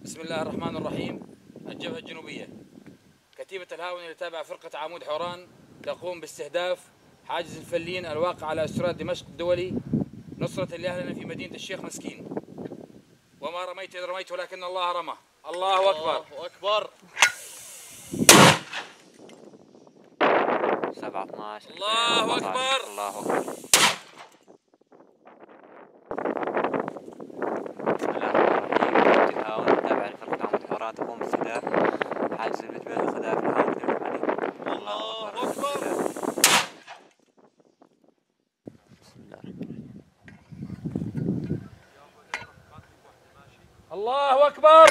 بسم الله الرحمن الرحيم. الجبهة الجنوبية، كتيبة الهاون اللي تابع فرقة عمود حوران تقوم باستهداف حاجز الفلين الواقع على استراد دمشق الدولي نصرة لأهلنا في مدينة الشيخ مسكين. وما رميت إذ رميت ولكن الله رمى. الله أكبر. الله أكبر. 7/12. الله أكبر. الله أكبر. بسم الله الرحمن الرحيم. الهاون تابع لفرقة عمود حوران تقوم باستهداف حاجز الفتبة لخداف الهاون اليمني. الله أكبر. بسم الله الرحمن الرحيم. الله أكبر.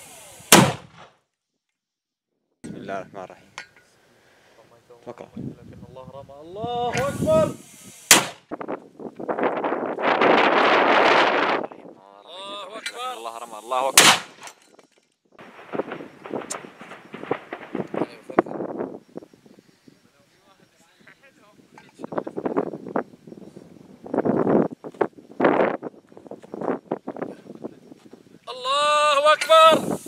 بسم الله الرحمن الرحيم. فقرة. لكن الله رمى. الله أكبر. الله أكبر. الله رمى. الله أكبر. الله أكبر.